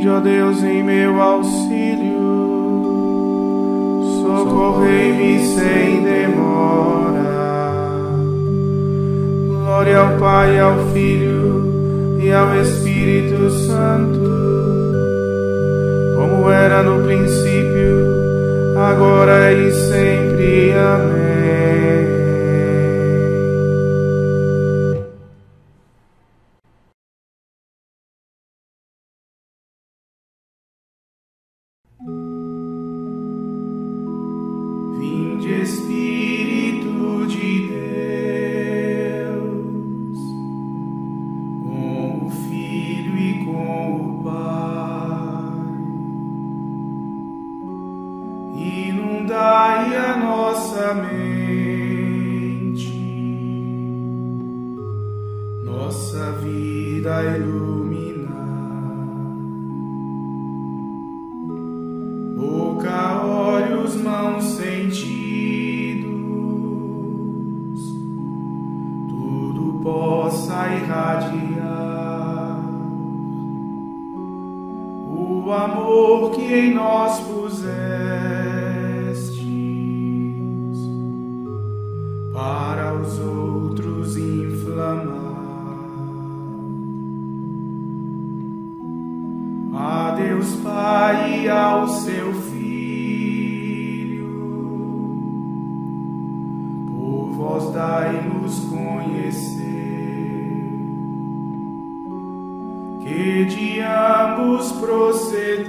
Vinde, ó Deus, em meu auxílio, socorrei-me sem demora. Glória ao Pai, ao Filho e ao Espírito Santo, como era no princípio, agora e sempre. Amém. Vinde, Espírito de Deus, com o Filho e com o Pai, inundai a nossa mente, nossa vida iluminar. Boca, olhos, mãos, sentidos, tudo possa irradiar o amor que em nós pusestes, para os outros inflamar. A Deus Pai e ao seu Filho, por vós dai-nos conhecer que de ambos procedeis.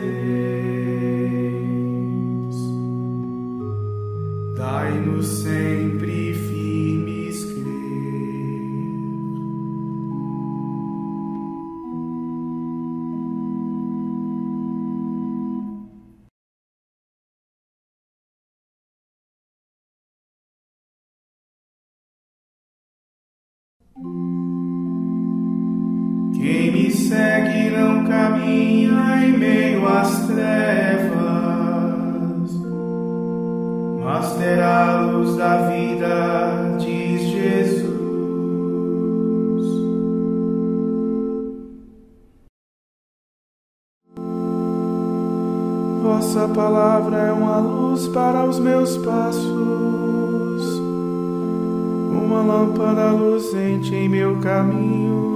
Dai-nos sempre firmes crer. Quem me segue não caminha em meio às trevas, mas terá a luz da vida, diz Jesus. Vossa palavra é uma luz para os meus passos, uma lâmpada luzente em meu caminho.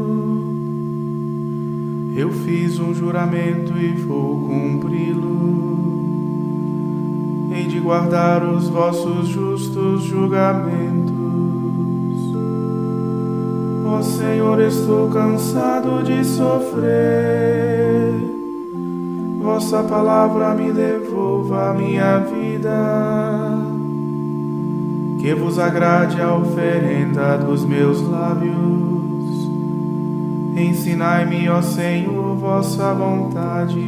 Eu fiz um juramento e vou cumpri-lo, hei de guardar os vossos justos julgamentos. Ó Senhor, estou cansado de sofrer, vossa palavra me devolva a minha vida, que vos agrade a oferenda dos meus lábios. Ensinai-me, ó Senhor, vossa vontade.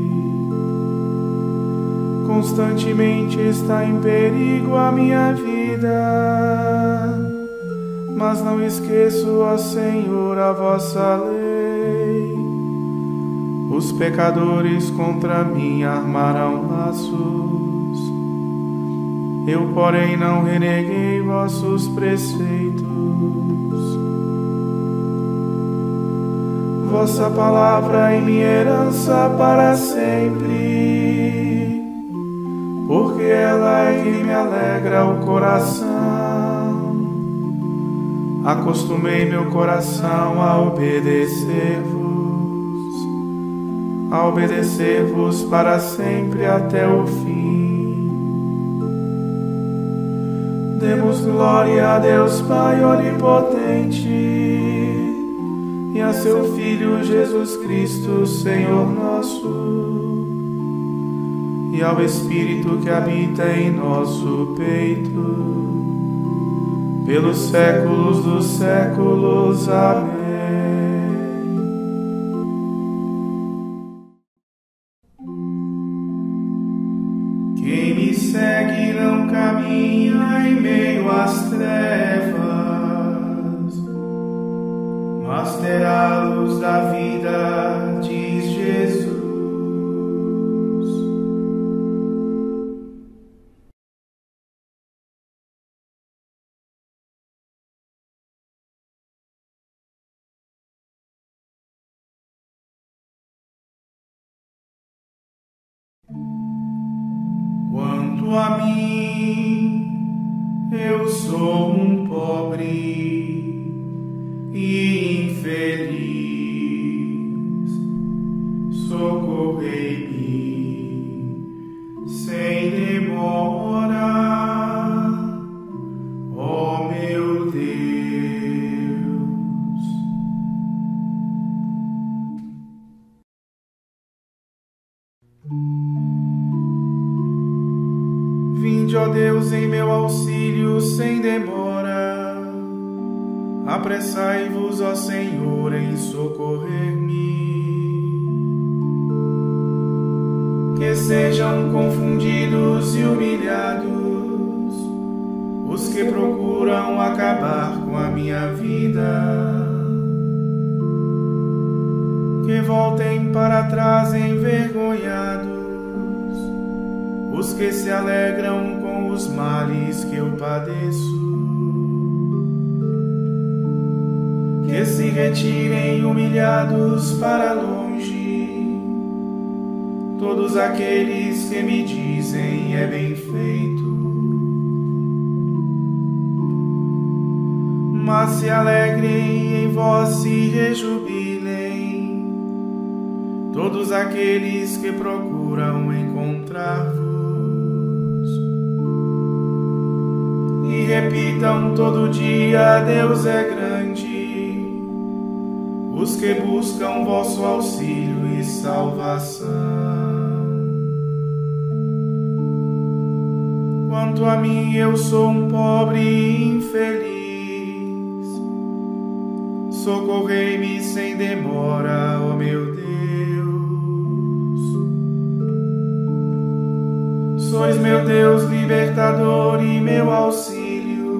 Constantemente está em perigo a minha vida, mas não esqueço, ó Senhor, a vossa lei. Os pecadores contra mim armarão laços, eu, porém, não reneguei vossos preceitos. Vossa palavra é minha herança para sempre, porque ela é que me alegra o coração. Acostumei meu coração a obedecer-vos para sempre até o fim. Demos glória a Deus Pai onipotente e a seu Filho Jesus Cristo, Senhor nosso, e ao Espírito que habita em nosso peito, pelos séculos dos séculos. Amém. Quem me segue não caminha em meio às trevas, mas terá a luz da vida, diz Jesus. Quanto a mim, eu sou um pobre e infeliz. Socorrei-me sem demora, ó meu Deus. Vinde, ó Deus, em meu auxílio sem demora. Apressai-vos, ó Senhor, em socorrer-me. Que sejam confundidos e humilhados os que procuram acabar com a minha vida. Que voltem para trás envergonhados os que se alegram com os males que eu padeço. Que se retirem humilhados para longe todos aqueles que me dizem é bem feito. Mas se alegrem em vós, se rejubilem todos aqueles que procuram encontrar-vos. E repitam todo dia: Deus é grande. Os que buscam vosso auxílio e salvação. Quanto a mim, eu sou um pobre e infeliz. Socorrei-me sem demora, ó meu Deus. Sois meu Deus libertador e meu auxílio.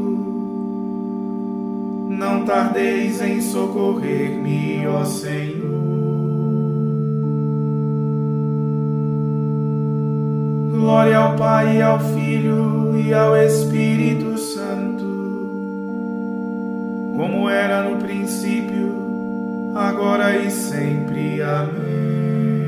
Não tardeis em socorrer-me, ó Senhor. Glória ao Pai, ao Filho e ao Espírito Santo, como era no princípio, agora e sempre. Amém.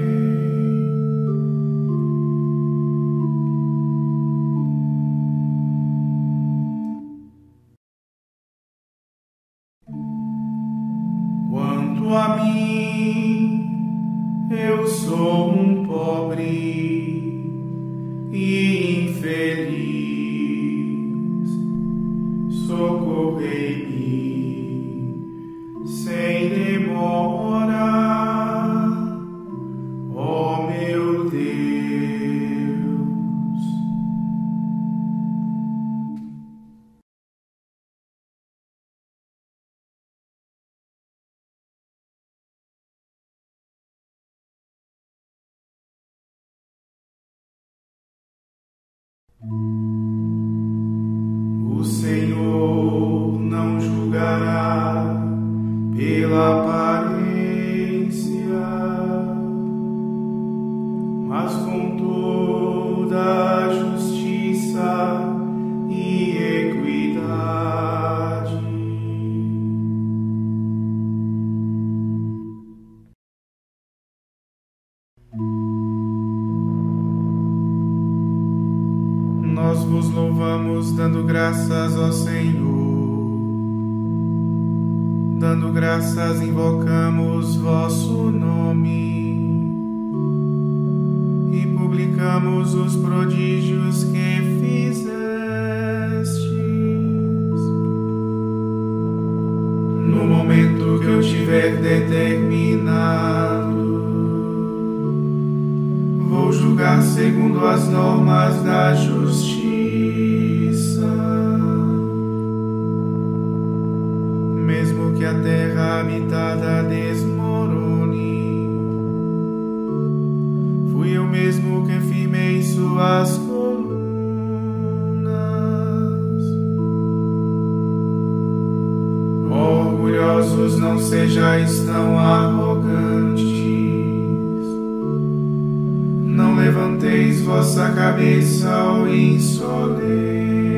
Quanto a mim, eu sou um pobre e infeliz. Socorrei-me sem demora, ó meu Deus. O Senhor não julgará pela aparência, mas com toda a justiça e equidade. Nós vos louvamos, dando graças ao Senhor. Dando graças, invocamos vosso nome e publicamos os prodígios que fizestes. No momento que eu tiver determinado, vou julgar segundo as normas da justiça. Mesmo que a terra habitada desmorone, fui eu mesmo que firmei suas colunas. Orgulhosos, não sejais tão arrogantes. Não levanteis vossa cabeça, ó insolentes.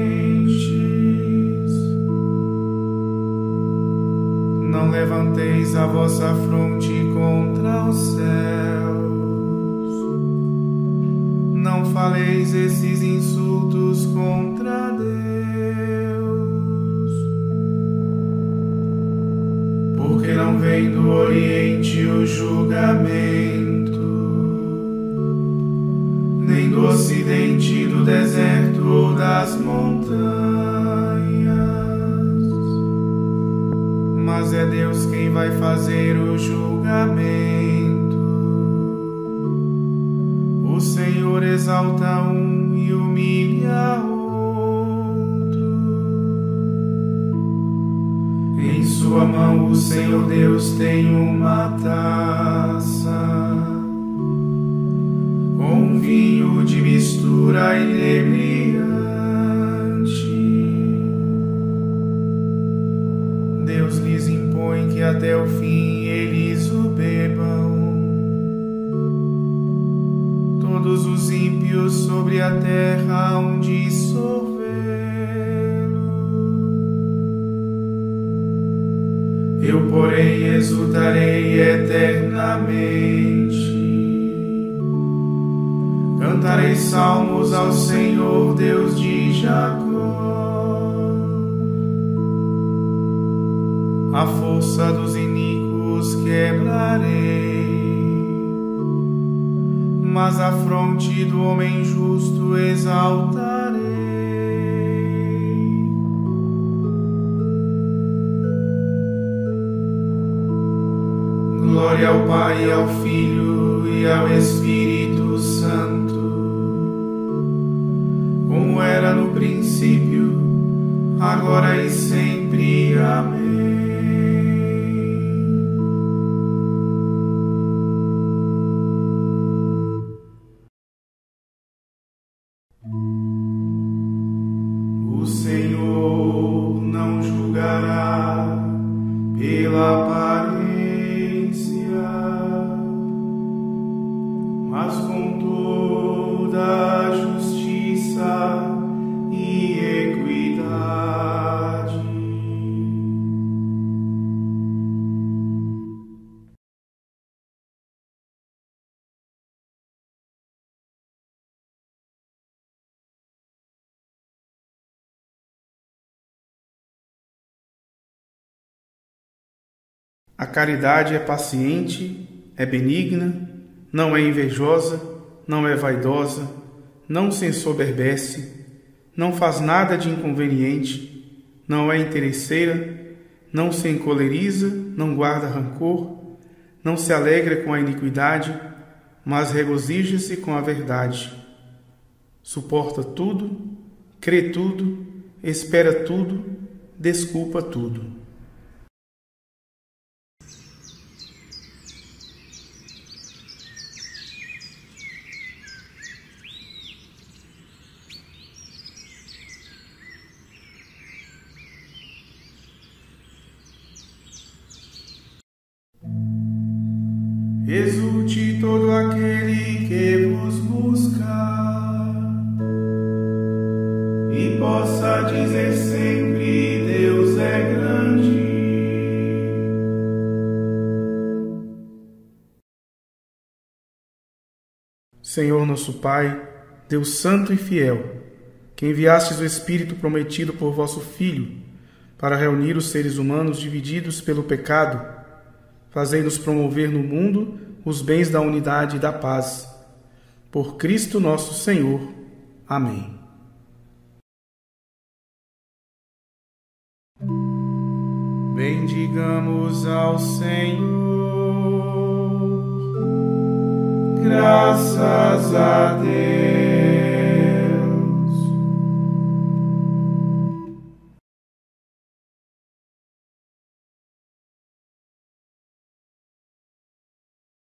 Não levanteis a vossa fronte contra os céus. Não faleis esses insultos do deserto ou das montanhas, mas é Deus quem vai fazer o julgamento. O Senhor exalta um e humilha outro. Em sua mão o Senhor Deus tem uma taça com vinho de mistura inebriante. Deus lhes impõe que até o fim eles o bebam. Todos os ímpios sobre a terra hão de sorvê-lo. Eu, porém, exultarei eternamente. Cantarei salmos ao Senhor, Deus de Jacó. A força dos iníquos quebrarei, mas a fronte do homem justo exaltarei. Glória ao Pai, ao Filho e ao Espírito Santo, como era no princípio, agora e sempre. Amém. O Senhor não julgará pela aparência, mas com toda a justiça e equidade. A caridade é paciente, é benigna, não é invejosa, não é vaidosa, não se ensoberbece, não faz nada de inconveniente, não é interesseira, não se encoleriza, não guarda rancor, não se alegra com a iniquidade, mas regozija-se com a verdade. Suporta tudo, crê tudo, espera tudo, desculpa tudo. Exulte todo aquele que vos busca e possa dizer sempre: Deus é grande. Senhor nosso Pai, Deus santo e fiel, que enviastes o Espírito prometido por vosso Filho para reunir os seres humanos divididos pelo pecado, fazei-nos promover no mundo os bens da unidade e da paz. Por Cristo nosso Senhor. Amém. Bendigamos ao Senhor. Graças a Deus.